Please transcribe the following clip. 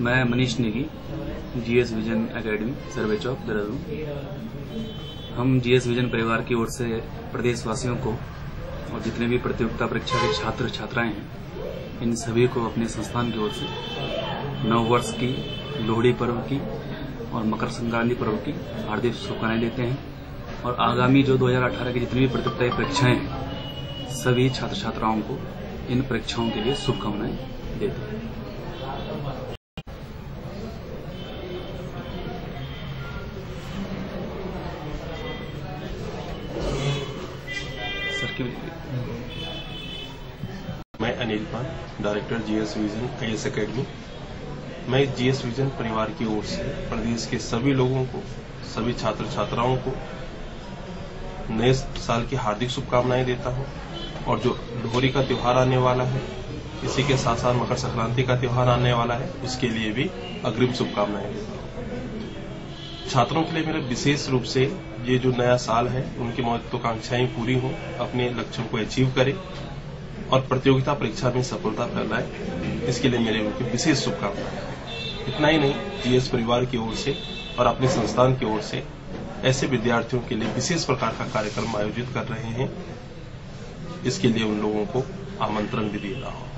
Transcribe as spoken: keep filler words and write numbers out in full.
मैं Manish Negi, GS Vision Academy, Survey Chowk, Dehradun. हम GS vision परिवार की ओर से प्रदेशवासियों को और जितने भी प्रतियोगिता परीक्षा के छात्र छात्राएं हैं, इन सभी को अपने संस्थान की ओर से नव वर्ष की, लोहड़ी पर्व की और मकर संक्रांति पर्व की हार्दिक शुभकामनाएं देते हैं। और आगामी जो दो हज़ार अठारह की जितनी भी प्रतियोगिता परीक्षाएं हैं, सभी छात्र छात्राओं को इन परीक्षाओं के लिए शुभकामनाएं देते हैं। सर की मैं अनिल पान, director GS Vision IAS Academy. मैं इस जीएस विजन परिवार की ओर से प्रदेश के सभी लोगों को, सभी छात्र छात्राओं को नए साल की हार्दिक शुभकामनाएं देता हूं। और जो लोहड़ी का त्योहार आने वाला है, इसी के साथ साथ मकर संक्रांति का त्योहार आने वाला है, इसके लिए भी अग्रिम शुभकामनाएं देता हूं। छात्रों के लिए मेरा विशेष रूप से ये जो नया साल है, उनकी महत्वाकांक्षाएं पूरी हों, अपने लक्ष्यों को अचीव करें और प्रतियोगिता परीक्षा में सफलता फैलाए, इसके लिए मेरे उनकी विशेष शुभकामनाएं। इतना ही नहीं, जीएस परिवार की ओर से और अपने संस्थान की ओर से ऐसे विद्यार्थियों के लिए विशेष प्रकार का कार्यक्रम आयोजित कर रहे हैं, इसके लिए उन लोगों को आमंत्रण भी दे रहा हूं।